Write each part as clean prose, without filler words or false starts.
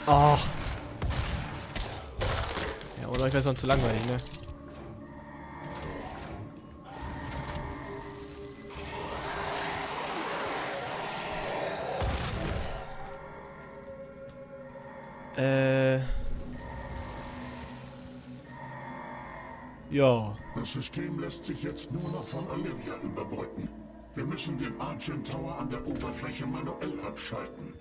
Och. Ja, oder ich wäre sonst zu langweilig, ne? Ja. Das System lässt sich jetzt nur noch von Olivia überbrücken. Wir müssen den Argent Tower an der Oberfläche manuell abschalten.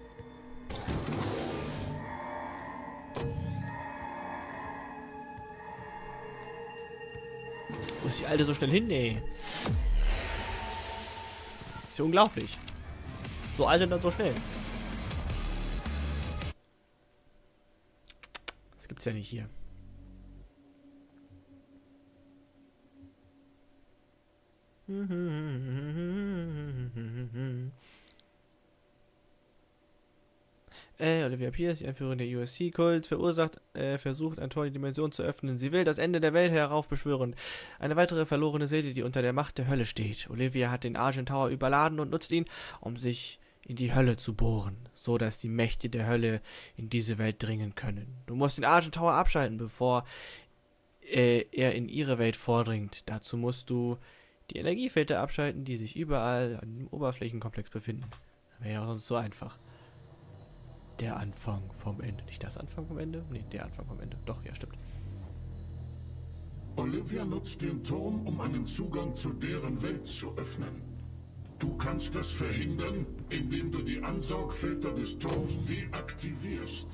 Wo ist die Alte so schnell hin, ey? Ist ja unglaublich. So alt und dann so schnell. Das gibt's ja nicht hier. Olivia Pierce, die Anführerin der USC-Kult, versucht, ein Tor in die Dimension zu öffnen. Sie will das Ende der Welt heraufbeschwören. Eine weitere verlorene Seele, die unter der Macht der Hölle steht. Olivia hat den Argent Tower überladen und nutzt ihn, um sich in die Hölle zu bohren, so dass die Mächte der Hölle in diese Welt dringen können. Du musst den Argent Tower abschalten, bevor er in ihre Welt vordringt. Dazu musst du die Energiefilter abschalten, die sich überall an dem Oberflächenkomplex befinden. Wäre ja sonst so einfach. Der Anfang vom Ende. Nicht das Anfang vom Ende? Nee, der Anfang vom Ende. Doch, ja, stimmt. Olivia nutzt den Turm, um einen Zugang zu deren Welt zu öffnen. Du kannst das verhindern, indem du die Ansaugfilter des Turms deaktivierst.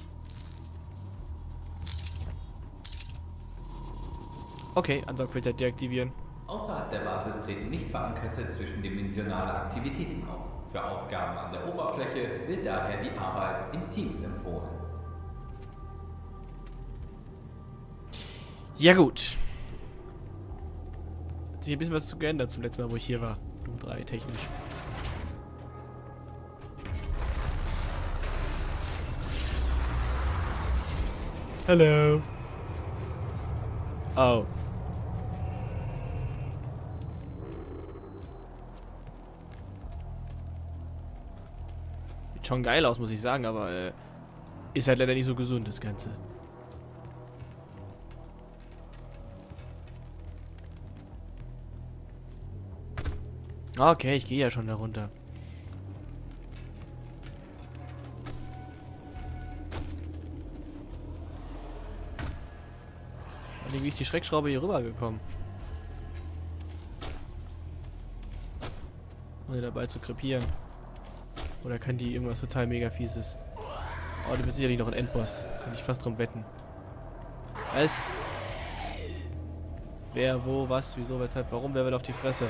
Okay, Ansaugfilter deaktivieren. Außerhalb der Basis treten nicht verankerte zwischendimensionale Aktivitäten auf. Für Aufgaben an der Oberfläche wird daher die Arbeit in Teams empfohlen. Ja gut. Hat sich ein bisschen was zu geändert zum letzten Mal, wo ich hier war. Doom 3 technisch. Hallo. Oh. Sieht schon geil aus, muss ich sagen, aber ist halt leider nicht so gesund, das Ganze. Okay, ich gehe ja schon da runter. Wie ist die Schreckschraube hier rübergekommen? Ohne dabei zu krepieren. Oder kann die irgendwas total mega fieses? Oh, die wird sicherlich noch ein Endboss. Kann ich fast drum wetten. Was? Wer, wo, was, wieso, weshalb, warum, wer will auf die Fresse?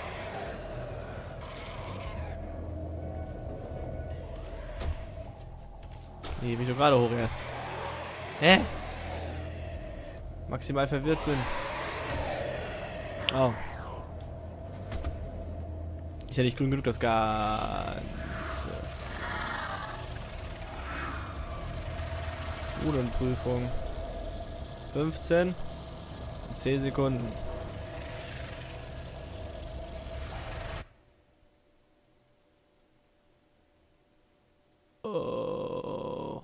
Nee, wie ich doch gerade hoch erst. Hä? Maximal verwirrt bin. Oh. Ist ja nicht grün genug, das Ganze. Bodenprüfung. 15. 10 Sekunden. Oh.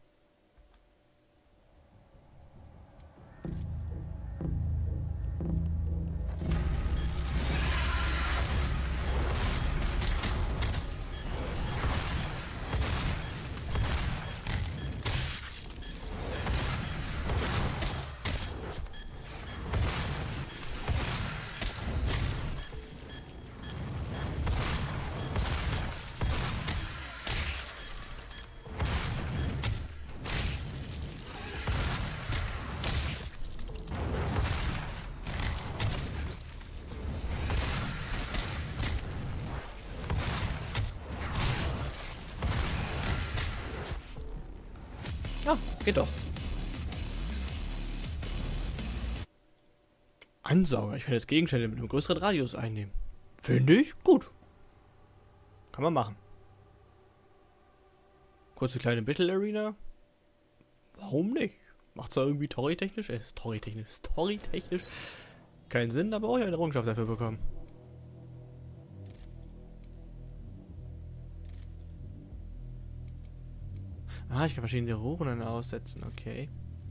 Ja, geht doch. Ansauger. Ich kann jetzt Gegenstände mit einem größeren Radius einnehmen. Finde ich gut. Kann man machen. Kurze kleine Battle Arena. Warum nicht? Macht zwar irgendwie storytechnisch keinen Sinn, aber auch eine Errungenschaft dafür bekommen. Ah, ich kann verschiedene Rohren aussetzen, okay.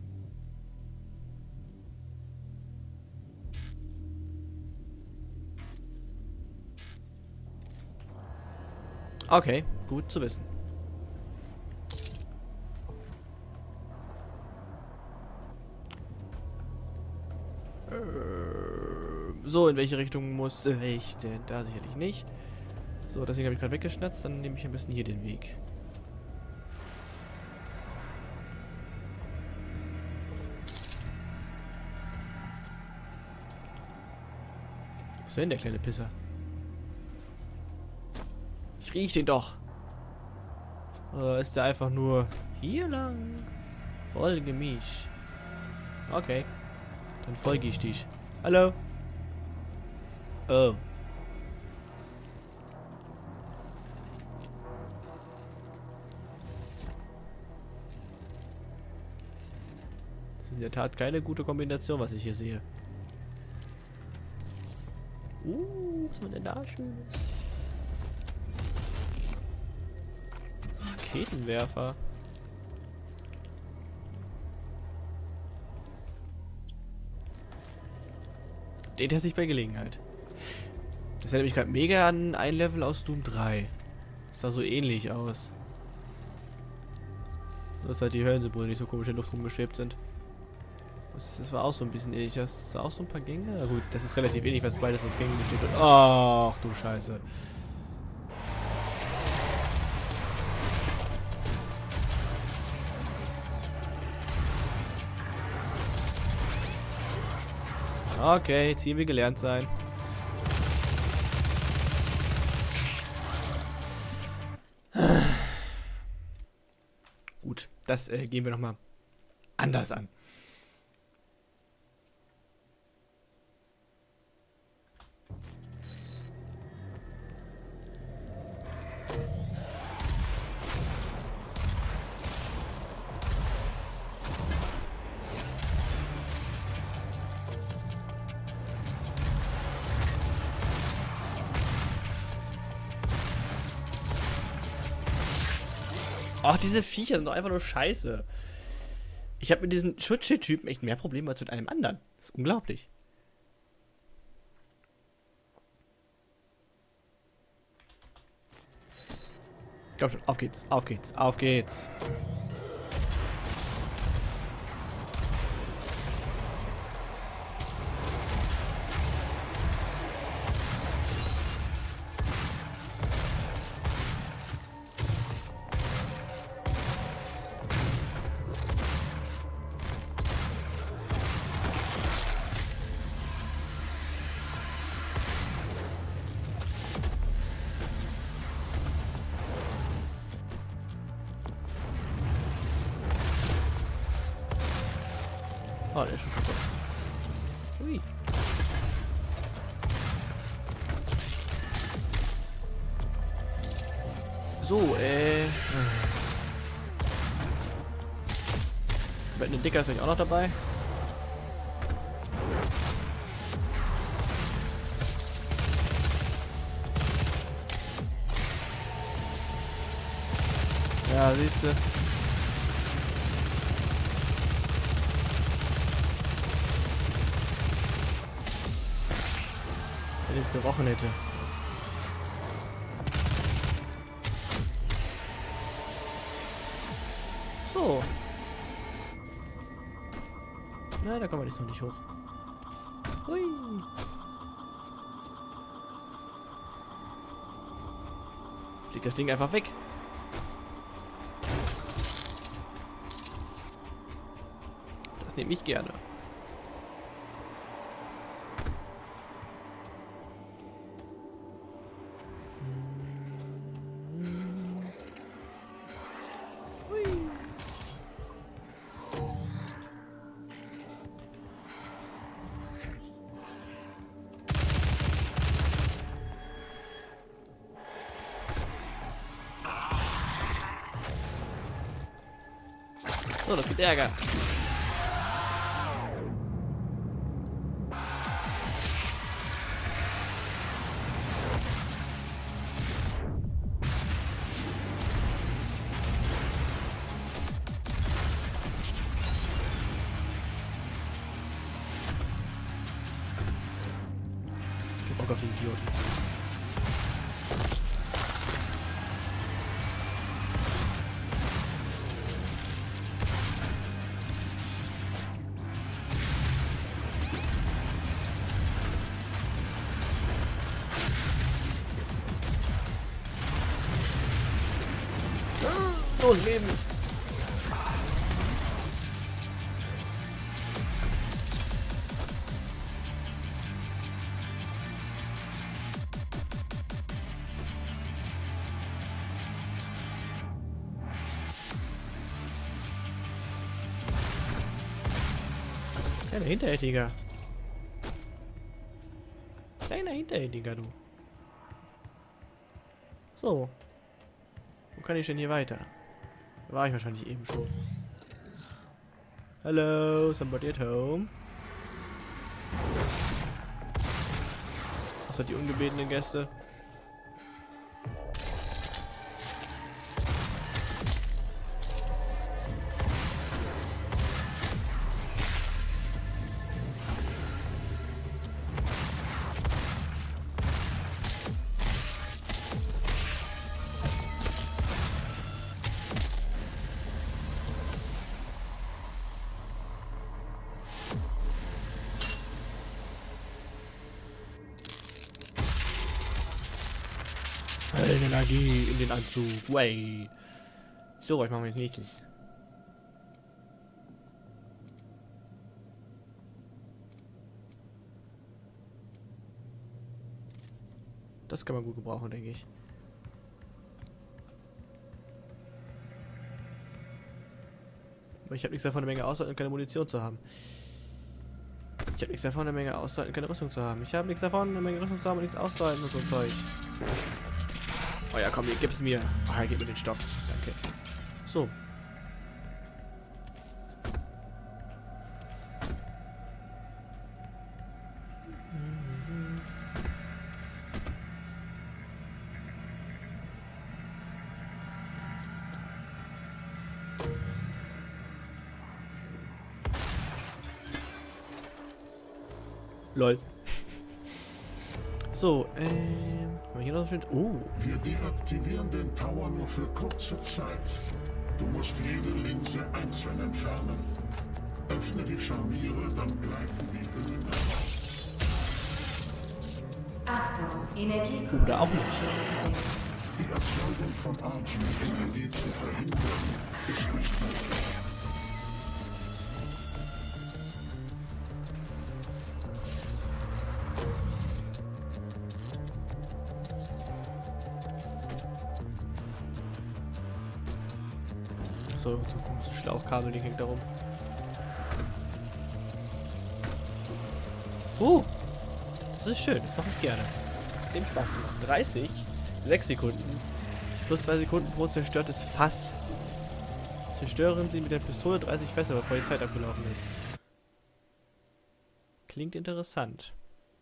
Okay, gut zu wissen. So, in welche Richtung muss ich denn? Da sicherlich nicht. So, deswegen habe ich gerade weggeschnatzt. Dann nehme ich am besten hier den Weg. Wo ist denn der kleine Pisser? Ich rieche den doch. Oder ist der einfach nur hier lang? Folge mich. Okay. Dann folge ich dich. Hallo? Oh. Das ist in der Tat keine gute Kombination, was ich hier sehe. Was haben wir denn da Schönes? Raketenwerfer. Den teste ich bei Gelegenheit. Das erinnert mich gerade mega an ein Level aus Doom 3. Das sah so ähnlich aus. Dass halt die Höllensymbole nicht so komisch in der Luft rumgeschwebt sind. Das war auch so ein bisschen ähnlich. Das ist auch so ein paar Gänge. Na gut, das ist relativ ähnlich, was beides aus Gängen besteht. Ach du Scheiße. Okay, Ziel will gelernt sein. Gut, das gehen wir nochmal anders an. Ach, diese Viecher sind doch einfach nur scheiße. Ich habe mit diesen Schutzschild-Typen echt mehr Probleme als mit einem anderen. Das ist unglaublich. Komm schon, auf geht's, auf geht's, auf geht's. Oh, der ist schon kaputt. Ui. So, Ein Dicker ist vielleicht auch noch dabei. Ja, siehst du. Wenn ich es gerochen hätte. So. Na, da kommen wir nicht so nicht hoch. Hui. Fliegt das Ding einfach weg. Das nehme ich gerne. So, das gibt Ärger. die Idioten. Los, Leben! Kleiner Hinterhältiger. Kleiner Hinterhältiger, du. So. Wo kann ich denn hier weiter? Da war ich wahrscheinlich eben schon. Hello, somebody at home? Was hat die ungebetenen Gäste? Energie in den Anzug. Way. So, was machen wir als nächstes? Das kann man gut gebrauchen, denke ich. Aber ich habe nichts davon, eine Menge aushalten und keine Munition zu haben. Ich habe nichts davon, eine Menge aushalten und keine Rüstung zu haben. Ich habe nichts davon, eine Menge Rüstung zu haben und nichts auszuhalten und so ein Zeug. Oh ja, komm, hier, gib's mir. Ah, oh, gib mir den Stoff. Danke. So. Lol. So, haben wir hier noch so schön... Oh. Wir deaktivieren den Tower nur für kurze Zeit. Du musst jede Linse einzeln entfernen. Öffne die Scharniere, dann gleiten die Hüllen heraus. Achtung, Energie. Oder auch nicht. Die Erzeugung von RGB zu verhindern, ist nicht möglich. So ein Schlauchkabel, die hängt da rum. Das ist schön, das mache ich gerne. Hat dem Spaß gemacht. 30, 6 Sekunden, plus 2 Sekunden pro zerstörtes Fass. Zerstören Sie mit der Pistole 30 Fässer, bevor die Zeit abgelaufen ist. Klingt interessant.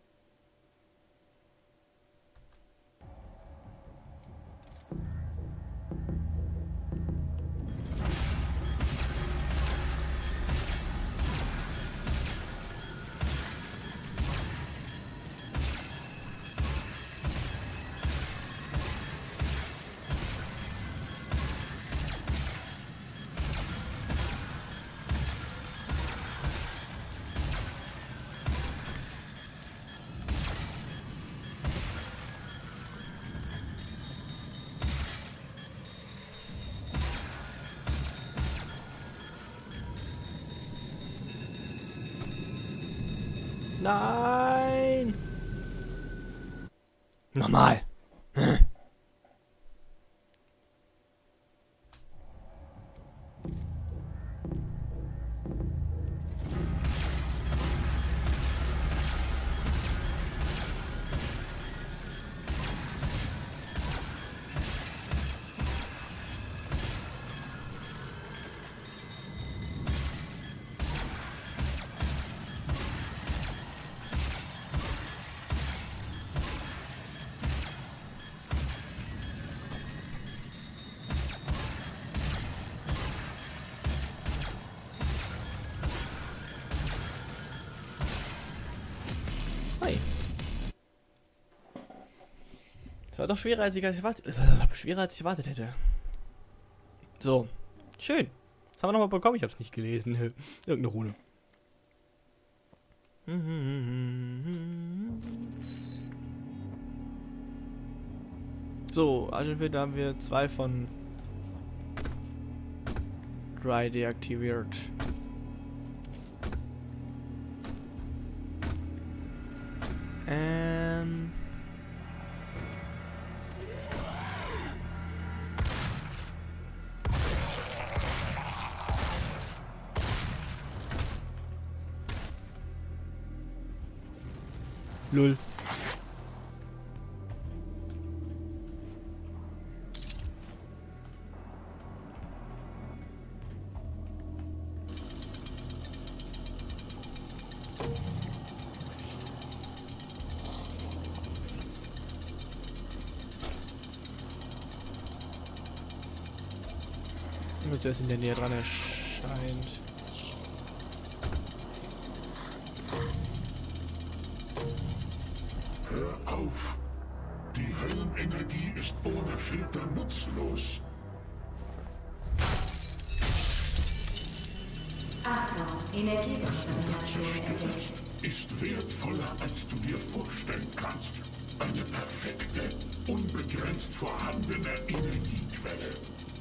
Nein! Normal. war doch schwerer, als ich erwartet hätte. So. Schön. Was haben wir nochmal bekommen? Ich habe es nicht gelesen. Irgendeine Rune. So, Agenfield, da haben wir 2 von 3 deaktiviert. Lull. Nur zuerst in der Nähe dran erscheint. Hör auf! Die Höllenenergie ist ohne Filter nutzlos. Achtung, Energiekontamination entdeckt. Ist wertvoller, als du dir vorstellen kannst. Eine perfekte, unbegrenzt vorhandene Energiequelle.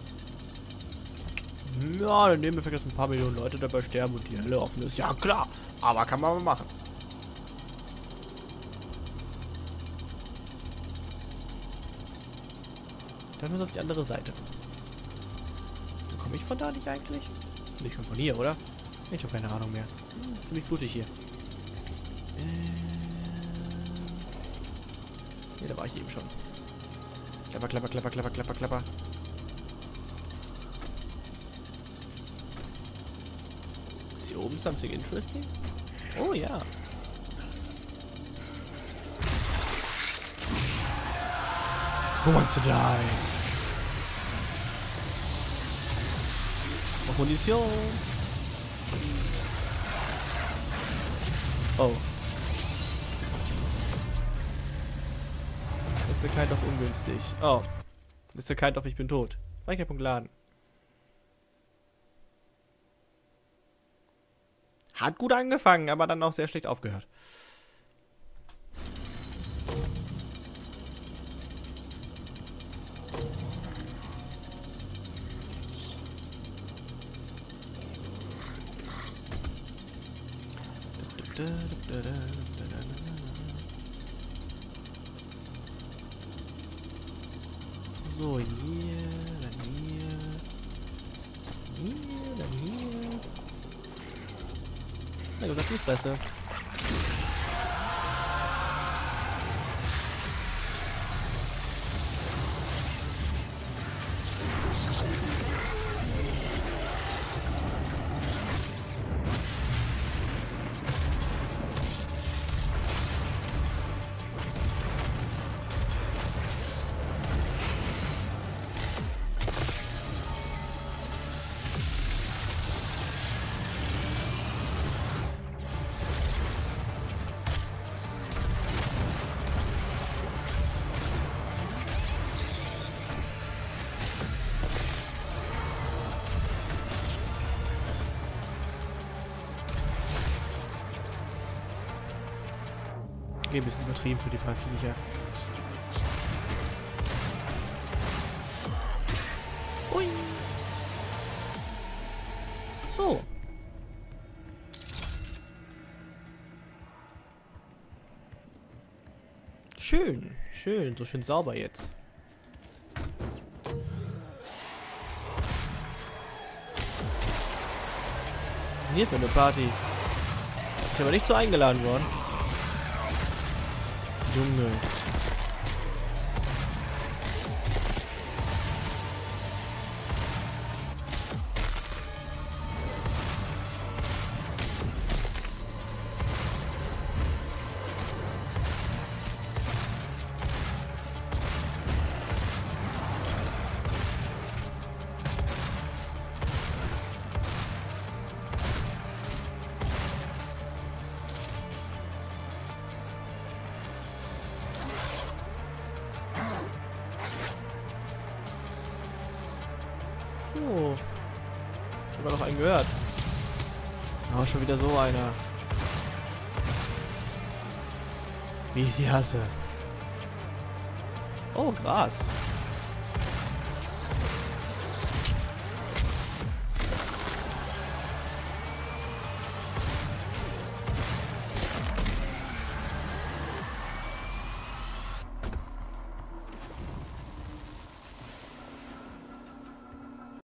Ja, dann nehmen wir vergessen, ein paar Millionen Leute dabei sterben und die Hölle offen ist. Ja klar, aber kann man mal machen. Dann müssen wir auf die andere Seite. Komme ich von da nicht eigentlich? Ich komme von hier, oder? Ich habe keine Ahnung mehr. Ziemlich blutig hier. Hier, da war ich eben schon. Klapper, klapper, klapper, klapper, klapper, klapper. Ist hier oben something interesting? Oh ja. Who wants to die? Noch Munition. Oh. Ist der Kind of ungünstig. Oh. Ist der Kind of, ich bin tot. Speicherpunkt laden. Hat gut angefangen, aber dann auch sehr schlecht aufgehört. So, hier, dann hier. Hier, dann hier. Na gut, das ist besser. Ein bisschen übertrieben für die paar Viecher. Ui. So. Schön, schön, so schön sauber jetzt. Hier für eine Party. Ich aber nicht so eingeladen worden. Junge. Oh. Sogar noch einen gehört. Oh, schon wieder so einer. Wie ich sie hasse. Oh, Gras.